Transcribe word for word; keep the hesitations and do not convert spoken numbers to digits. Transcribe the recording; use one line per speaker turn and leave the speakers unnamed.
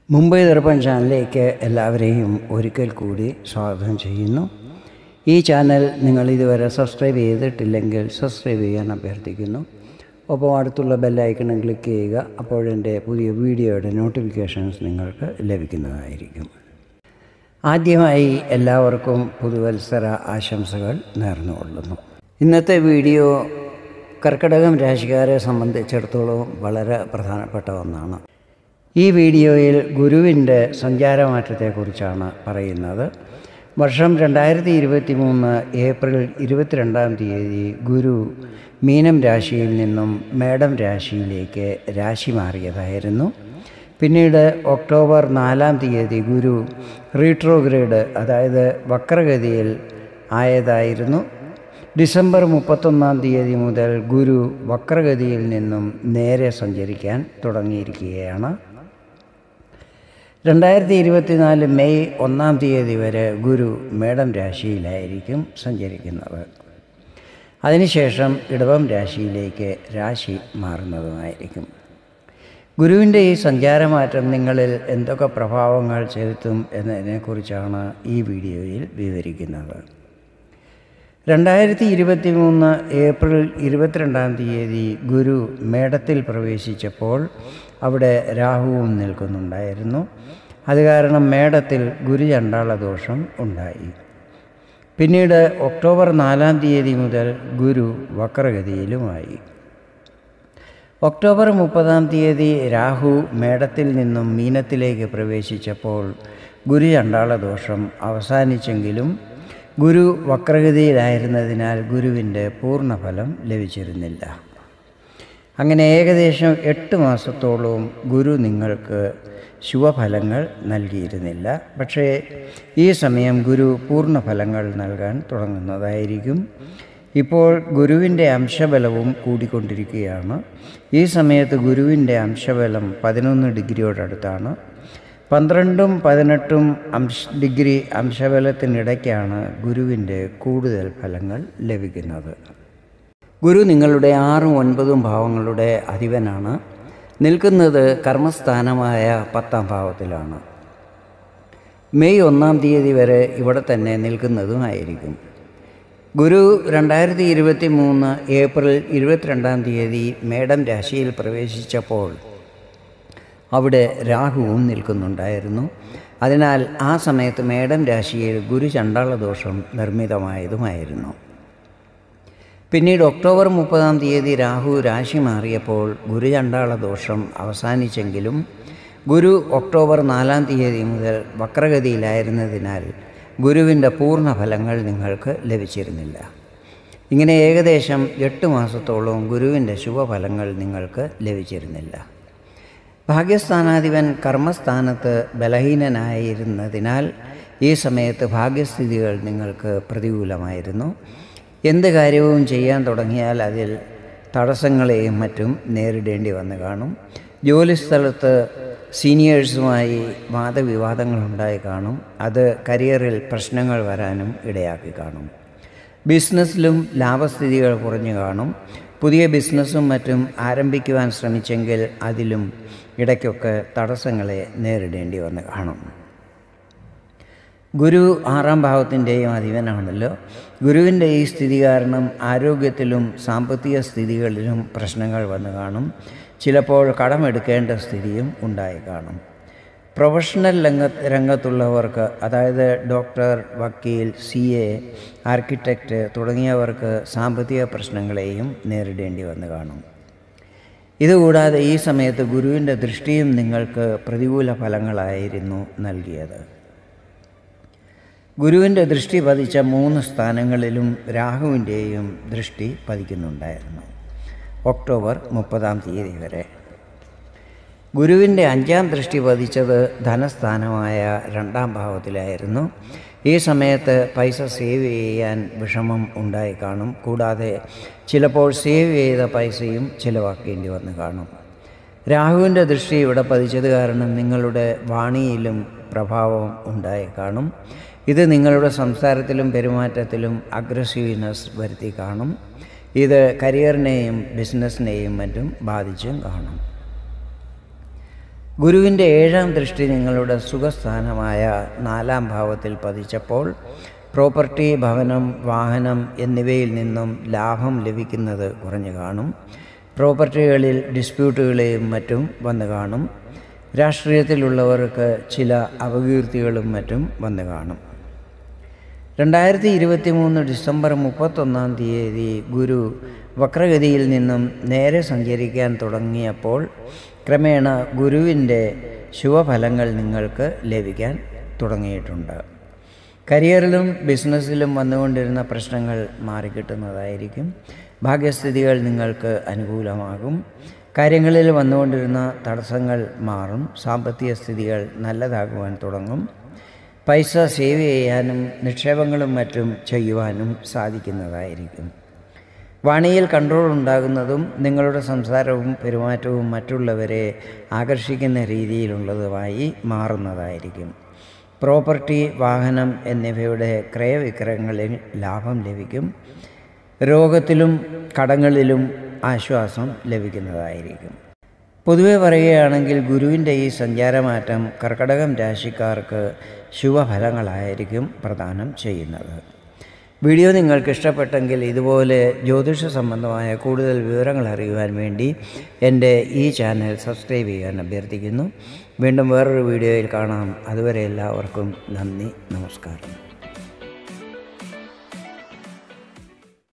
മുംബൈ ദർപ്പൺ ചാനലിലേക്ക് എല്ലാവരെയും ഒരിക്കൽ കൂടി സ്വാഗതം ചെയ്യുന്നു. ഈ ചാനൽ നിങ്ങൾ ഇതുവരെ സബ്സ്ക്രൈബ് ചെയ്തിട്ടില്ലെങ്കിൽ സബ്സ്ക്രൈബ് ചെയ്യാൻ അഭ്യർത്ഥിക്കുന്നു. ഒപ്പം അടുത്തുള്ള ബെല്ലൈക്കണും ക്ലിക്ക് ചെയ്യുക. അപ്പോഴെൻ്റെ പുതിയ വീഡിയോയുടെ നോട്ടിഫിക്കേഷൻസ് നിങ്ങൾക്ക് ലഭിക്കുന്നതായിരിക്കും. ആദ്യമായി എല്ലാവർക്കും പുതുവത്സര ആശംസകൾ നേർന്നുകൊള്ളുന്നു. ഇന്നത്തെ വീഡിയോ കർക്കിടകം രാശിക്കാരെ സംബന്ധിച്ചിടത്തോളം വളരെ പ്രധാനപ്പെട്ട ഒന്നാണ്. ഈ വീഡിയോയിൽ ഗുരുവിൻ്റെ സഞ്ചാരമാറ്റത്തെക്കുറിച്ചാണ് പറയുന്നത്. വർഷം രണ്ടായിരത്തി ഇരുപത്തി മൂന്ന് ഏപ്രിൽ ഇരുപത്തിരണ്ടാം തീയതി ഗുരു മീനം രാശിയിൽ നിന്നും മേടം രാശിയിലേക്ക് രാശി മാറിയതായിരുന്നു. പിന്നീട് ഒക്ടോബർ നാലാം തീയതി ഗുരു റീട്രോഗ്രേഡ് അതായത് വക്രഗതിയിൽ ആയതായിരുന്നു. ഡിസംബർ മുപ്പത്തൊന്നാം തീയതി മുതൽ ഗുരു വക്രഗതിയിൽ നിന്നും നേരെ സഞ്ചരിക്കാൻ തുടങ്ങിയിരിക്കുകയാണ്. രണ്ടായിരത്തി ഇരുപത്തിനാല് മെയ് ഒന്നാം തീയതി വരെ ഗുരു മേടം രാശിയിലായിരിക്കും സഞ്ചരിക്കുന്നത്. അതിനുശേഷം ഇടവം രാശിയിലേക്ക് രാശി മാറുന്നതുമായിരിക്കും. ഗുരുവിൻ്റെ ഈ സഞ്ചാരമാറ്റം നിങ്ങളിൽ എന്തൊക്കെ പ്രഭാവങ്ങൾ ചെലുത്തും എന്നതിനെക്കുറിച്ചാണ് ഈ വീഡിയോയിൽ വിവരിക്കുന്നത്. രണ്ടായിരത്തി ഇരുപത്തി മൂന്ന് ഏപ്രിൽ ഇരുപത്തിരണ്ടാം തീയതി ഗുരു മേടത്തിൽ പ്രവേശിച്ചപ്പോൾ അവിടെ രാഹുവും നിൽക്കുന്നുണ്ടായിരുന്നു. അത് കാരണം മേടത്തിൽ ഗുരുചണ്ഡാള ദോഷം ഉണ്ടായി. പിന്നീട് ഒക്ടോബർ നാലാം തീയതി മുതൽ ഗുരു വക്രഗതിയിലുമായി. ഒക്ടോബർ മുപ്പതാം തീയതി രാഹു മേടത്തിൽ നിന്നും മീനത്തിലേക്ക് പ്രവേശിച്ചപ്പോൾ ഗുരുചണ്ഡാള ദോഷം അവസാനിച്ചെങ്കിലും ഗുരു വക്രഗതിയിലായിരുന്നതിനാൽ ഗുരുവിൻ്റെ പൂർണ്ണഫലം ലഭിച്ചിരുന്നില്ല. അങ്ങനെ ഏകദേശം എട്ട് മാസത്തോളവും ഗുരു നിങ്ങൾക്ക് ശുഭഫലങ്ങൾ നൽകിയിരുന്നില്ല. പക്ഷേ ഈ സമയം ഗുരു പൂർണ്ണഫലങ്ങൾ നൽകാൻ തുടങ്ങുന്നതായിരിക്കും. ഇപ്പോൾ ഗുരുവിൻ്റെ അംശബലവും കൂടിക്കൊണ്ടിരിക്കുകയാണ്. ഈ സമയത്ത് ഗുരുവിൻ്റെ അംശബലം പതിനൊന്ന് ഡിഗ്രിയോടടുത്താണ്. പന്ത്രണ്ടും പതിനെട്ടും അംശ ഡിഗ്രി അംശബലത്തിനിടയ്ക്കാണ് ഗുരുവിൻ്റെ കൂടുതൽ ഫലങ്ങൾ ലഭിക്കുന്നത്. ഗുരു നിങ്ങളുടെ ആറും ഒൻപതും ഭാവങ്ങളുടെ അധിപനാണ്. നിൽക്കുന്നത് കർമ്മസ്ഥാനമായ പത്താം ഭാവത്തിലാണ്. മെയ് ഒന്നാം തീയതി വരെ ഇവിടെ തന്നെ നിൽക്കുന്നതുമായിരിക്കും. ഗുരു രണ്ടായിരത്തി ഇരുപത്തി മൂന്ന് ഏപ്രിൽ ഇരുപത്തിരണ്ടാം തീയതി മേടം രാശിയിൽ പ്രവേശിച്ചപ്പോൾ അവിടെ രാഹുവും നിൽക്കുന്നുണ്ടായിരുന്നു. അതിനാൽ ആ സമയത്ത് മേടം രാശിയിൽ ഗുരുചണ്ഡാള ദോഷം നിർമ്മിതമായതുമായിരുന്നു. പിന്നീട് ഒക്ടോബർ മുപ്പതാം തീയതി രാഹു രാശി മാറിയപ്പോൾ ഗുരുചണ്ഡാള ദോഷം അവസാനിച്ചെങ്കിലും ഗുരു ഒക്ടോബർ നാലാം തീയതി മുതൽ വക്രഗതിയിലായിരുന്നതിനാൽ ഗുരുവിൻ്റെ പൂർണ്ണ ഫലങ്ങൾ നിങ്ങൾക്ക് ലഭിച്ചിരുന്നില്ല. ഇങ്ങനെ ഏകദേശം എട്ട് മാസത്തോളം ഗുരുവിൻ്റെ ശുഭഫലങ്ങൾ നിങ്ങൾക്ക് ലഭിച്ചിരുന്നില്ല. ഭാഗ്യസ്ഥാനാധിപൻ കർമ്മസ്ഥാനത്ത് ബലഹീനനായിരുന്നതിനാൽ ഈ സമയത്ത് ഭാഗ്യസ്ഥിതികൾ നിങ്ങൾക്ക് പ്രതികൂലമായിരുന്നു. എന്ത് കാര്യവും ചെയ്യാൻ തുടങ്ങിയാൽ അതിൽ തടസ്സങ്ങളെയും മറ്റും നേരിടേണ്ടി വന്ന് കാണും. ജോലിസ്ഥലത്ത് സീനിയേഴ്സുമായി വാദവിവാദങ്ങളുണ്ടായി കാണും. അത് കരിയറിൽ പ്രശ്നങ്ങൾ വരാനും ഇടയാക്കി കാണും. ബിസിനസ്സിലും ലാഭസ്ഥിതികൾ കുറഞ്ഞു കാണും. പുതിയ ബിസിനസ്സും മറ്റും ആരംഭിക്കുവാൻ ശ്രമിച്ചെങ്കിൽ അതിലും ഇടയ്ക്കൊക്കെ തടസ്സങ്ങളെ നേരിടേണ്ടി വന്ന് കാണും. ഗുരു ആറാം ഭാവത്തിൻ്റെയും അധിപനാണല്ലോ. ഗുരുവിൻ്റെ ഈ സ്ഥിതി കാരണം ആരോഗ്യത്തിലും സാമ്പത്തിക സ്ഥിതികളിലും പ്രശ്നങ്ങൾ വന്ന് കാണും. ചിലപ്പോൾ കടമെടുക്കേണ്ട സ്ഥിതിയും ഉണ്ടായി കാണും. പ്രൊഫഷണൽ രംഗ രംഗത്തുള്ളവർക്ക് അതായത് ഡോക്ടർ, വക്കീൽ, സി എ, ആർക്കിടെക്റ്റ് തുടങ്ങിയവർക്ക് സാമ്പത്തിക പ്രശ്നങ്ങളെയും നേരിടേണ്ടി വന്ന് കാണും. ഇതുകൂടാതെ ഈ സമയത്ത് ഗുരുവിൻ്റെ ദൃഷ്ടിയും നിങ്ങൾക്ക് പ്രതികൂല ഫലങ്ങളായിരുന്നു നൽകിയത്. ഗുരുവിൻ്റെ ദൃഷ്ടി പതിച്ച മൂന്ന് സ്ഥാനങ്ങളിലും രാഹുവിൻ്റെയും ദൃഷ്ടി പതിക്കുന്നുണ്ടായിരുന്നു ഒക്ടോബർ മുപ്പതാം തീയതി വരെ. ഗുരുവിൻ്റെ അഞ്ചാം ദൃഷ്ടി പതിച്ചത് ധനസ്ഥാനമായ രണ്ടാം ഭാവത്തിലായിരുന്നു. ഈ സമയത്ത് പൈസ സേവ് ചെയ്യാൻ വിഷമം ഉണ്ടായി കാണും. കൂടാതെ ചിലപ്പോൾ സേവ് ചെയ്ത പൈസയും ചിലവാക്കേണ്ടി വന്ന് കാണും. രാഹുവിൻ്റെ ദൃഷ്ടി ഇവിടെ പതിച്ചത് കാരണം നിങ്ങളുടെ വാണിയിലും പ്രഭാവം ഉണ്ടായി കാണും. ഇത് നിങ്ങളുടെ സംസാരത്തിലും പെരുമാറ്റത്തിലും അഗ്രസീവ്നെസ് വരുത്തി കാണും. ഇത് കരിയറിനെയും ബിസിനസ്സിനെയും മറ്റും ബാധിച്ചും കാണും. ഗുരുവിൻ്റെ ഏഴാം ദൃഷ്ടി നിങ്ങളുടെ സുഖസ്ഥാനമായ നാലാം ഭാവത്തിൽ പതിച്ചപ്പോൾ പ്രോപ്പർട്ടി, ഭവനം, വാഹനം എന്നിവയിൽ നിന്നും ലാഭം ലഭിക്കുന്നത് കുറഞ്ഞു കാണും. പ്രോപ്പർട്ടികളിൽ ഡിസ്പ്യൂട്ടുകളെയും മറ്റും വന്നു കാണും. രാഷ്ട്രീയത്തിലുള്ളവർക്ക് ചില അപകീർത്തികളും മറ്റും വന്നു കാണും. രണ്ടായിരത്തി ഇരുപത്തി മൂന്ന് ഡിസംബർ മുപ്പത്തൊന്നാം തീയതി ഗുരു വക്രഗതിയിൽ നിന്നും നേരെ സഞ്ചരിക്കാൻ തുടങ്ങിയപ്പോൾ ക്രമേണ ഗുരുവിൻ്റെ ശുഭഫലങ്ങൾ നിങ്ങൾക്ക് ലഭിക്കാൻ തുടങ്ങിയിട്ടുണ്ട്. കരിയറിലും ബിസിനസ്സിലും വന്നുകൊണ്ടിരുന്ന പ്രശ്നങ്ങൾ മാറിക്കിട്ടുന്നതായിരിക്കും. ഭാഗ്യസ്ഥിതികൾ നിങ്ങൾക്ക് അനുകൂലമാകും. കാര്യങ്ങളിൽ വന്നുകൊണ്ടിരുന്ന തടസ്സങ്ങൾ മാറും. സാമ്പത്തിക സ്ഥിതികൾ നല്ലതാകുവാൻ തുടങ്ങും. പൈസ സേവ് ചെയ്യാനും നിക്ഷേപങ്ങളും മറ്റും ചെയ്യുവാനും സാധിക്കുന്നതായിരിക്കും. വാണിയിൽ കൺട്രോൾ ഉണ്ടാകുന്നതും നിങ്ങളുടെ സംസാരവും പെരുമാറ്റവും മറ്റുള്ളവരെ ആകർഷിക്കുന്ന രീതിയിലുള്ളതുമായി മാറുന്നതായിരിക്കും. പ്രോപ്പർട്ടി, വാഹനം എന്നിവയുടെ ക്രയവിക്രയങ്ങളിൽ ലാഭം ലഭിക്കും. രോഗത്തിലും കടങ്ങളിലും ആശ്വാസം ലഭിക്കുന്നതായിരിക്കും. പൊതുവെ പറയുകയാണെങ്കിൽ ഗുരുവിൻ്റെ ഈ സഞ്ചാരമാറ്റം കർക്കടകം രാശിക്കാർക്ക് ശുഭഫലങ്ങളായിരിക്കും പ്രദാനം ചെയ്യുന്നത്. വീഡിയോ നിങ്ങൾക്ക് ഇഷ്ടപ്പെട്ടെങ്കിൽ ഇതുപോലെ ജ്യോതിഷ സംബന്ധമായ കൂടുതൽ വിവരങ്ങൾ അറിയുവാൻ വേണ്ടി എൻ്റെ ഈ ചാനൽ സബ്സ്ക്രൈബ് ചെയ്യാൻ അഭ്യർത്ഥിക്കുന്നു. വീണ്ടും വേറൊരു വീഡിയോയിൽ കാണാം. അതുവരെ എല്ലാവർക്കും നന്ദി, നമസ്കാരം.